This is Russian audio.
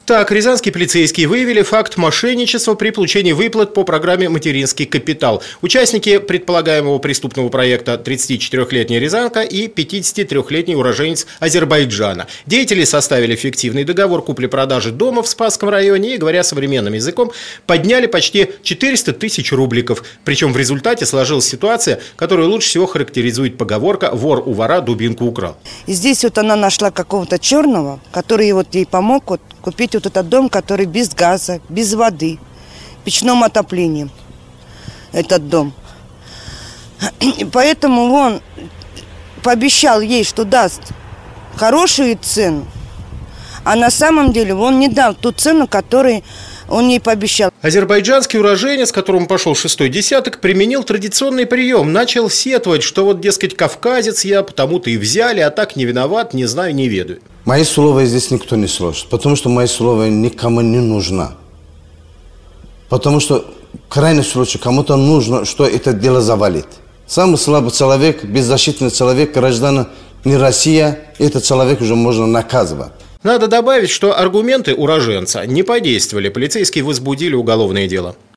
Так, рязанские полицейские выявили факт мошенничества при получении выплат по программе «Материнский капитал». Участники предполагаемого преступного проекта – 34-летняя рязанка и 53-летний уроженец Азербайджана. Деятели составили фиктивный договор купли-продажи дома в Спасском районе и, говоря современным языком, подняли почти 400 тысяч рубликов. Причем в результате сложилась ситуация, которую лучше всего характеризует поговорка «вор у вора дубинку украл». И здесь вот она нашла какого-то черного, который вот ей помог купить вот этот дом, который без газа, без воды, печным отоплением, этот дом. И поэтому он пообещал ей, что даст хорошую цену, а на самом деле он не дал ту цену, которую он ей пообещал. Азербайджанский уроженец, которому пошел 6-й десяток, применил традиционный прием. Начал сетовать, что вот, дескать, кавказец я, потому-то и взяли, а так не виноват, не знаю, не ведаю. Мои слова здесь никто не слышит, потому что мои слова никому не нужно. Потому что в крайнем случае кому-то нужно, что это дело завалит. Самый слабый человек, беззащитный человек, гражданин не Россия, этот человек уже можно наказывать. Надо добавить, что аргументы уроженца не подействовали. Полицейские возбудили уголовное дело.